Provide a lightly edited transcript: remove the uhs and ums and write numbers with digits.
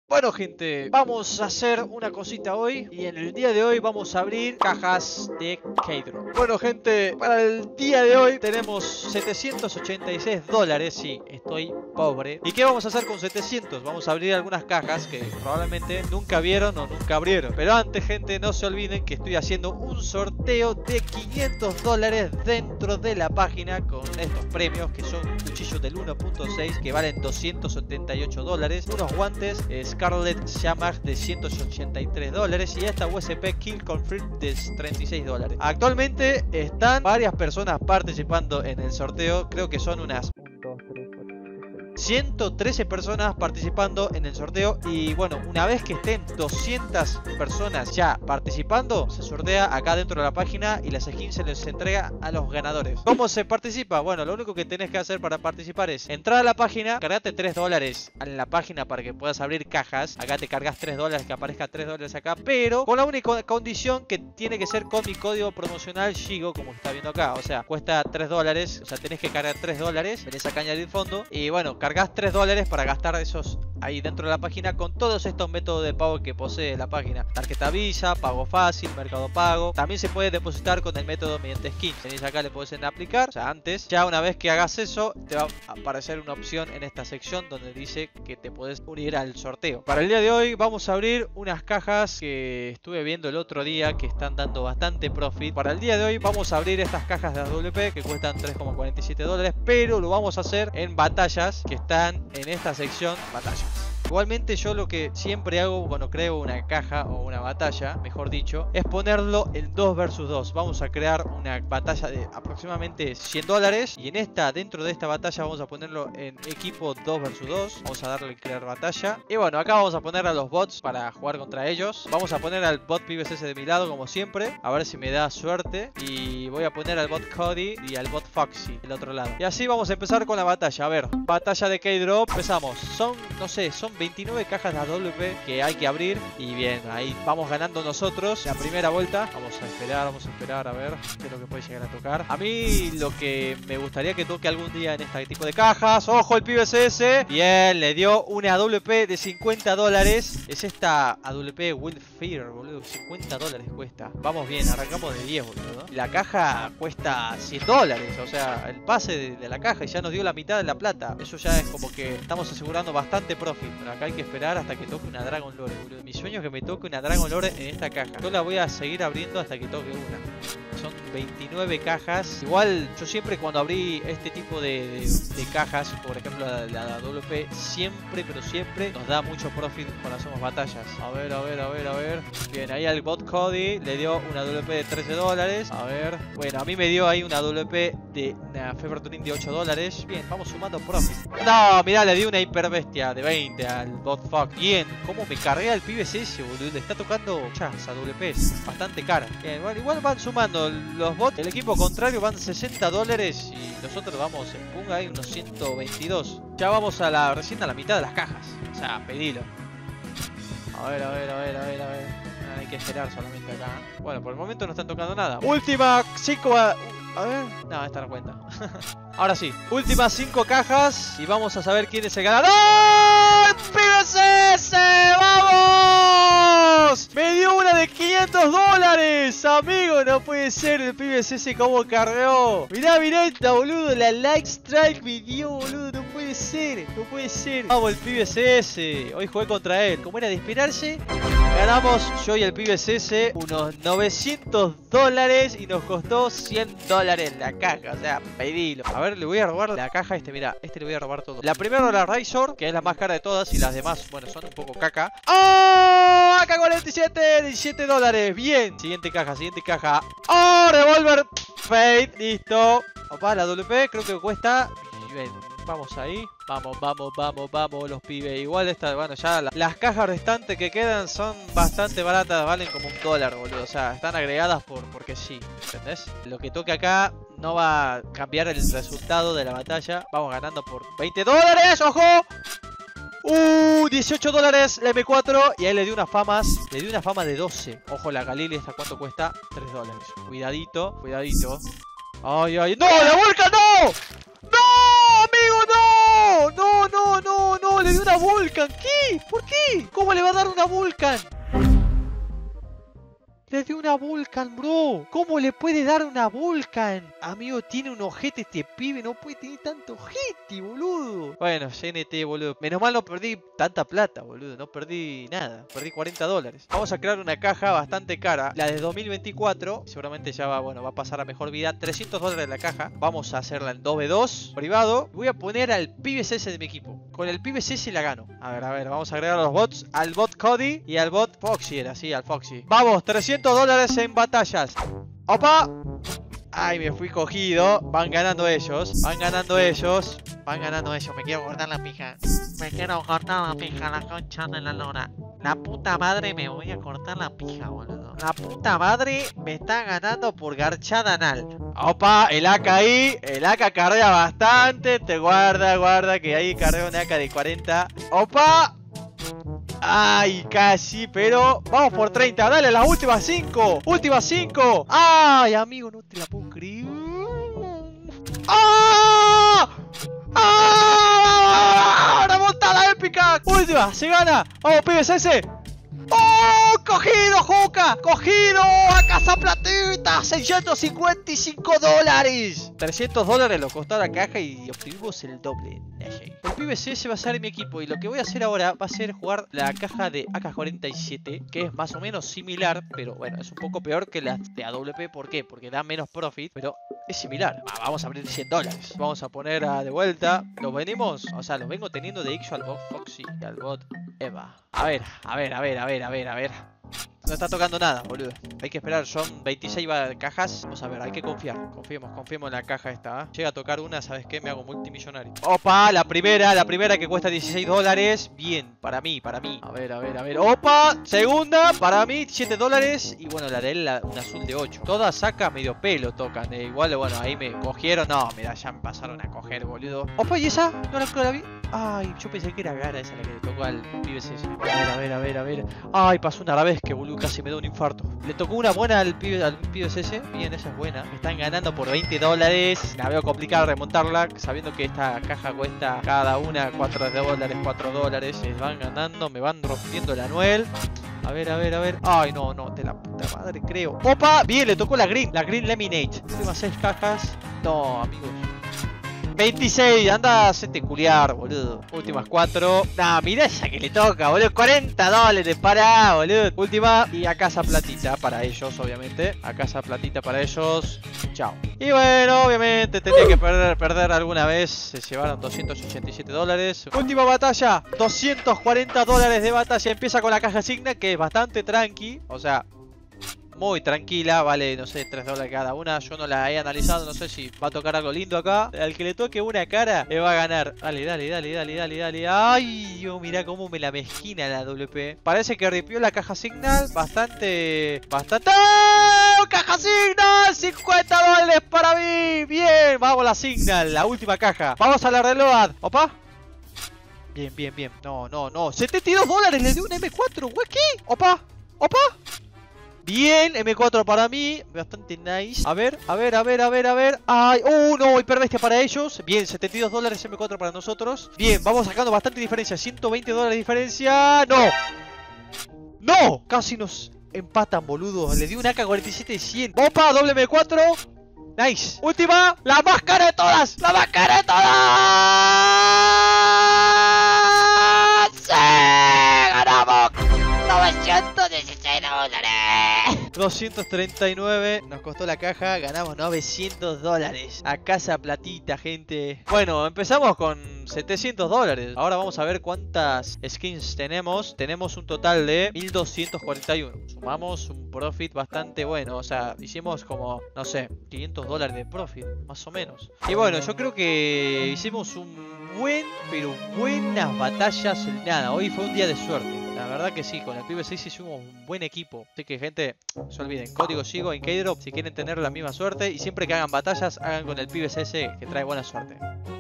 Bueno gente, vamos a hacer una cosita hoy. Y en el día de hoy vamos a abrir cajas de K-Drop. Bueno gente, para el día de hoy tenemos 786 dólares. Sí, estoy pobre. ¿Y qué vamos a hacer con 700? Vamos a abrir algunas cajas que probablemente nunca vieron o nunca abrieron. Pero antes gente, no se olviden que estoy haciendo un sorteo de 500 dólares dentro de la página. Con estos premios que son cuchillos del 1.6 que valen 278 dólares. Unos guantes Scarlet Shamag de 183 dólares y esta USP Kill Confirm de 36 dólares. Actualmente están varias personas participando en el sorteo. Creo que son unas 113 personas participando en el sorteo. Y bueno, una vez que estén 200 personas ya participando, se sortea acá dentro de la página y las skins se les entrega a los ganadores. ¿Cómo se participa? Bueno, lo único que tenés que hacer para participar es entrar a la página, cargate 3 dólares en la página para que puedas abrir cajas. Acá te cargas 3 dólares, que aparezca 3 dólares acá, pero con la única condición que tiene que ser con mi código promocional Shigo, como está viendo acá. O sea, cuesta 3 dólares, o sea, tenés que cargar 3 dólares, venés acá a añadir fondo y bueno, cargas 3 dólares para gastar esos ahí dentro de la página con todos estos métodos de pago que posee la página: tarjeta Visa, pago fácil, Mercado Pago. También se puede depositar con el método mediante skins. Venís acá, le podés aplicar. O sea, antes, ya una vez que hagas eso, te va a aparecer una opción en esta sección donde dice que te podés unir al sorteo. Para el día de hoy vamos a abrir unas cajas que estuve viendo el otro día que están dando bastante profit. Para el día de hoy vamos a abrir estas cajas de AWP que cuestan 3,47 dólares, pero lo vamos a hacer en batallas que están en esta sección, batallas. Igualmente yo lo que siempre hago cuando creo una caja o una batalla, mejor dicho, es ponerlo en 2 vs 2. Vamos a crear una batalla de aproximadamente 100 dólares. Y en esta, dentro de esta batalla vamos a ponerlo en equipo 2 vs 2. Vamos a darle crear batalla. Y bueno, acá vamos a poner a los bots para jugar contra ellos. Vamos a poner al bot PvCS de mi lado como siempre, a ver si me da suerte. Y voy a poner al bot Cody y al bot Foxy del otro lado. Y así vamos a empezar con la batalla. A ver, batalla de K-Drop. Empezamos. Son, no sé, son 29 cajas de AWP que hay que abrir. Y bien, ahí vamos ganando nosotros la primera vuelta. Vamos a esperar a ver qué es lo que puede llegar a tocar. A mí lo que me gustaría que toque algún día en este tipo de cajas. ¡Ojo el PvCS! Bien, le dio una AWP de 50 dólares. Es esta AWP Will Fear, boludo. 50 dólares cuesta. Vamos bien, arrancamos de 10, boludo. La caja cuesta 100 dólares. O sea, el pase de la caja y ya nos dio la mitad de la plata. Eso ya es como que estamos asegurando bastante profit. Pero acá hay que esperar hasta que toque una Dragon Lore, boludo. Mi sueño es que me toque una Dragon Lore en esta caja. Yo la voy a seguir abriendo hasta que toque una. Son 29 cajas. Igual yo siempre cuando abrí este tipo de cajas, por ejemplo la WP, siempre, pero siempre nos da mucho profit cuando hacemos batallas. A ver. Bien, ahí al bot Cody le dio una WP de 13 dólares. A ver. Bueno, a mí me dio ahí una WP de una Fever Tuning de 8 dólares. Bien, vamos sumando profit. No, mirá, le di una hiper bestia de 20 al bot Fuck. Bien, cómo me cargué al PvCS, boludo. Le está tocando muchas AWPs bastante cara. Bien, bueno, igual van sumando los bots. El equipo contrario van 60 dólares y nosotros vamos en punga ahí unos 122. Ya vamos recién a la mitad de las cajas. O sea, pedilo. A ver. Hay que esperar solamente acá. Bueno, por el momento no están tocando nada. Última 5. A ver. No, esta no cuenta. Ahora sí. Últimas 5 cajas. Y vamos a saber quién es el ganador. ¡PvCS! ¡Vamos! Me dio una de 500 dólares. Amigo, no puede ser el PvCS como cargó. Mirá esta, boludo. La Like Strike me dio, boludo. No puede ser. Vamos, el PvCS. Hoy jugué contra él. Como era de esperarse, ganamos yo y el PvCS unos 900 dólares y nos costó 100 dólares la caja. O sea, pedilo. A ver, le voy a robar la caja a este. Mirá, le voy a robar todo. La primera, la Razor, que es la más cara de todas. Y las demás, bueno, son un poco caca. ¡Oh! AK-47, 17 dólares. Bien. Siguiente caja. ¡Oh! Revolver Fate. Listo. Opa, la WP creo que cuesta. Bien. Vamos ahí. Vamos, los pibes. Igual esta, bueno, ya las cajas restantes que quedan son bastante baratas. Valen como $1, boludo. O sea, están agregadas porque sí. ¿Entendés? Lo que toque acá no va a cambiar el resultado de la batalla. Vamos ganando por 20 dólares. ¡Ojo! 18 dólares la M4. Y ahí le dio unas famas. Le dio una fama de 12. Ojo, la Galil, ¿esta cuánto cuesta? 3 dólares. Cuidadito. Ay. ¡No! ¡La volca no! ¡No! ¡Amigo, no! No, le dio una Vulcan. ¿Qué? ¿Por qué? ¿Cómo le va a dar una Vulcan? Le dio una Vulcan, bro. ¿Cómo le puede dar una Vulcan? Amigo, tiene un ojete este pibe. No puede tener tanto ojete, boludo. Bueno, CNT, boludo. Menos mal no perdí tanta plata, boludo. No perdí nada. Perdí $40. Vamos a crear una caja bastante cara. La de 2024. Seguramente ya va, bueno, va a pasar a mejor vida. $300 la caja. Vamos a hacerla en 2v2. Privado. Voy a poner al pibes ese de mi equipo. Con el pibes ese la gano. A ver. Vamos a agregar a los bots. Al bot Cody y al bot Foxy era, sí, al Foxy. Vamos, $300 en batallas. ¡Opa! Ay, me fui cogido. Van ganando ellos. Me quiero cortar la pija. La concha de la lora. La puta madre me voy a cortar la pija, boludo. La puta madre me está ganando por garchada anal. Opa, el AK ahí. El AK carrea bastante. Te guarda que ahí carrea un AK de 40. Opa. Ay, casi, pero vamos por 30. Dale, las últimas 5. Últimas 5. Ay, amigo, no te la puedo creer. ¡Ah! ¡Ah! ¡Remontada épica! Última, se gana. Vamos, pibes, ese. ¡Oh! ¡Cogido, Juca! ¡Cogido! ¡A casa platita! $655. $300 lo costó la caja y obtuvimos el doble. El pibes ese va a ser mi equipo y lo que voy a hacer ahora va a ser jugar la caja de AK-47, que es más o menos similar, pero bueno, es un poco peor que la de AWP. ¿Por qué? Porque da menos profit, pero es similar. Vamos a abrir $100. Vamos a poner de vuelta. Los venimos, o sea, los vengo teniendo de Ixo al bot Foxy y al bot Eva. A ver. No está tocando nada, boludo. Hay que esperar, son 26 cajas. Vamos a ver, hay que confiar. Confiemos en la caja esta, ¿eh? Llega a tocar una, ¿sabes qué? Me hago multimillonario. Opa, la primera que cuesta $16. Bien, para mí. A ver. Opa, segunda, para mí, $7. Y bueno, la de él, un azul de 8. Todas saca medio pelo tocan. Igual, bueno, ahí me cogieron. No, mira, ya me pasaron a coger, boludo. Opa, ¿y esa? No la vi. Ay, yo pensé que era Gara esa la que le tocó al pibe ese. A ver. Ay, pasó una arabesque, boludo, casi me da un infarto. Le tocó una buena al pibe ese. Bien, esa es buena. Me están ganando por $20. La veo complicada remontarla, sabiendo que esta caja cuesta cada una $4. Me van ganando, me van rompiendo el anuel. A ver. Ay, no, de la puta madre, creo. Opa, bien, le tocó la Green Lemonade. Últimas 6 cajas. No, amigos. 26, anda, hacete culiar, boludo. Últimas 4. Nah, mirá esa que le toca, boludo. $40, pará, boludo. Última. Y a casa platita para ellos, obviamente. A casa platita para ellos. Chao. Y bueno, obviamente tenía que perder alguna vez. Se llevaron $287. Última batalla. $240 de batalla. Empieza con la caja Signa, que es bastante tranqui. O sea, muy tranquila, vale, no sé, $3 cada una. Yo no la he analizado, no sé si va a tocar algo lindo acá. Al que le toque una cara, le va a ganar. Dale. Ay, yo mirá cómo me la mezquina la WP. Parece que ripió la caja Signal. Bastante. ¡Oh! ¡Caja Signal! $50 para mí. Bien, vamos a la Signal, la última caja. Vamos a la reload. Opa. Bien. No. $72 le dio un M4, güey. ¿Qué? Opa. Bien, M4 para mí. Bastante nice. A ver. Ay, no, hiperbestia para ellos. Bien, $72 M4 para nosotros. Bien, vamos sacando bastante diferencia. $120 de diferencia. ¡No! Casi nos empatan, boludo. Le di un AK-47 de 100. Opa, doble M4. Nice. Última. La más cara de todas. ¡Sí! ¡Ganamos! $916. $239 nos costó la caja, ganamos $900. A casa platita, gente. Bueno, empezamos con $700. Ahora vamos a ver cuántas skins tenemos. Tenemos un total de 1241. Sumamos un profit bastante bueno. O sea, hicimos como, no sé, $500 de profit, más o menos. Y bueno, yo creo que hicimos pero buenas batallas. Nada, hoy fue un día de suerte. La verdad que sí, con el pibe 6 hicimos un buen equipo. Así que, gente, no se olviden, código Shigo en Keydrop si quieren tener la misma suerte. Y siempre que hagan batallas, hagan con el pibe ese que trae buena suerte.